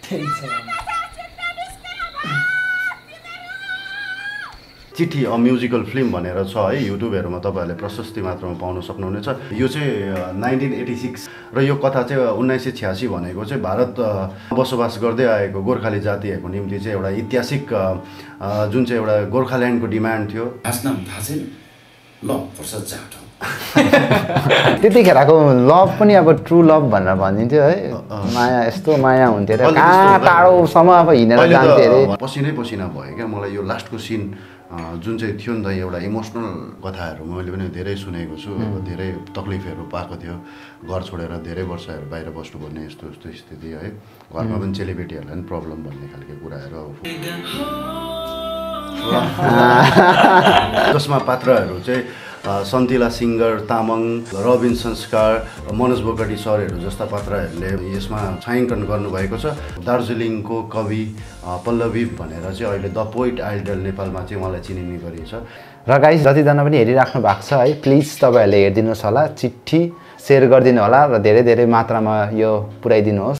चिट्ठी a musical film भनेर छ है युट्युबहरुमा तपाईहरुले प्रशस्ति मात्रामा पाउन सक्नुहुनेछ। यो चाहिँ 1986 र यो कथा चाहिँ 1986 भनेको चाहिँ भारत बसोबास गर्दै आएको गोर्खाली जातिहरुको निम्ति चाहिँ एउटा ऐतिहासिक जुन चाहिँ एउटा गोर्खाल्यान्डको डिमान्ड थियो। हाँस्न थाहा छैन ल वर्ष जाटो त्यतिखेरको लभ पनि अब ट्रु लभ भनेर भनिन्थ्यो है। माया यस्तो माया हुन्थ्यो र कहाँ टाढोसम्म अब हिँडेर जान्थे अरे। पसिनै पसिना भयो क्या मलाई यो लास्टको सिन जुन चाहिँ थियो नि त एउटा इमोसनल कथाहरू मैले पनि धेरै सुनेको छु। धेरै तकलिफहरू पाएको थियो, घर छोडेर धेरै वर्षहरू बाहिर बस्नुपर्ने यस्तो यस्तो स्थिति है। घरमा पनि चेलीबेटीहरूलाई पनि प्रब्लम भन्ने खालको कुराहरू जसमा पात्रहरू चाहिँ सन्तिला सिंगर तामाङ, रबिन संस्कार, मनोज बोगटी सरहरू जस्ता पात्रहरूले यसमा छायाङ्कन गर्नुभएको छ। दार्जिलिङको कवि पल्लवी भनेर चाहिँ अहिले द पोइट आइडल नेपालमा चाहिँ उहाँलाई चिनिने गरिन्छ। र गाइस जतिजना पनि हेरिराख्नु भएको छ है प्लिज तपाईहरुले हेरिदिनुहोस् होला, चिट्ठी शेयर गरिदिनु होला र धेरै धेरै मात्रामा यो पुर्याइदिनुहोस्।